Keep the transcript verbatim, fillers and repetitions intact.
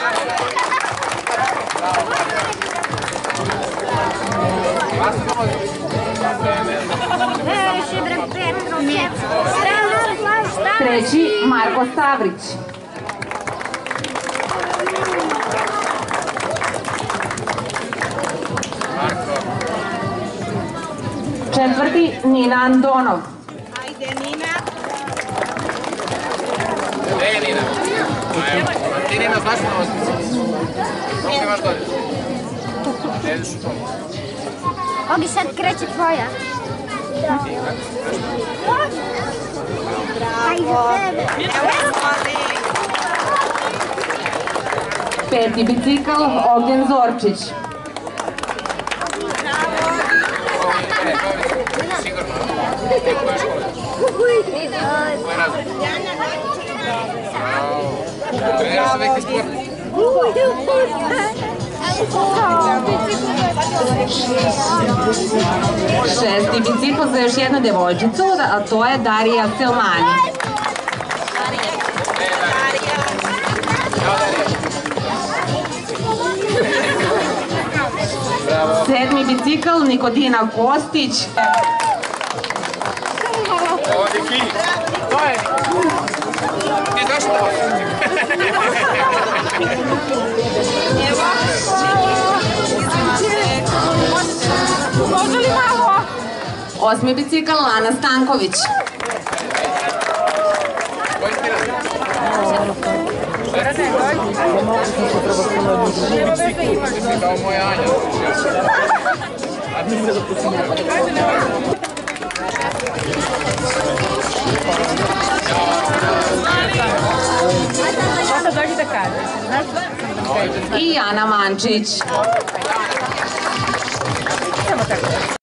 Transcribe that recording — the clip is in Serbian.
Treći Marko Stavrić. Četvrti Nina Andonov. Ajde Nina. Gde je Nina? Ti Nina znaš na osmicu? Kako imaš dolje? Ne ideš u tomu. Ogi sad kreće tvoja. Bravo. Peti bicikl Ognjen Zorčić. Sigurno. Ti u kojoj školi? Koji razred? Bravo. Treniraš se neki sport? Šesti bicikl za još jednu devojčicu, a to je Darija Selmani. Sedmi bicikl Nikodina Kostić. Ovo je Niki. To je Niki. Ti znaš što? Može li malo? Osmi bicikl Lana Stanković. Koji ti radi? Kao moja Anja. I Ana Mančić.